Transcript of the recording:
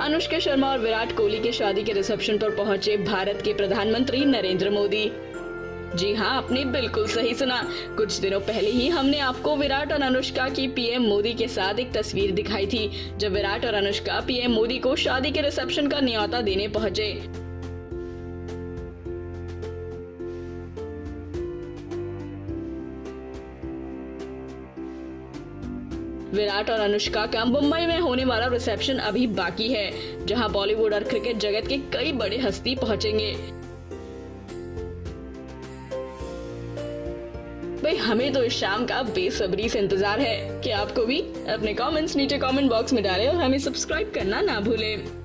अनुष्का शर्मा और विराट कोहली के शादी के रिसेप्शन पर पहुंचे भारत के प्रधानमंत्री नरेंद्र मोदी। जी हाँ, आपने बिल्कुल सही सुना। कुछ दिनों पहले ही हमने आपको विराट और अनुष्का की पीएम मोदी के साथ एक तस्वीर दिखाई थी, जब विराट और अनुष्का पीएम मोदी को शादी के रिसेप्शन का न्योता देने पहुंचे। विराट और अनुष्का का मुंबई में होने वाला रिसेप्शन अभी बाकी है, जहां बॉलीवुड और क्रिकेट जगत के कई बड़े हस्ती पहुंचेंगे। भाई, हमें तो इस शाम का बेसब्री से इंतजार है कि आपको भी। अपने कमेंट्स नीचे कमेंट बॉक्स में डालें और हमें सब्सक्राइब करना ना भूलें।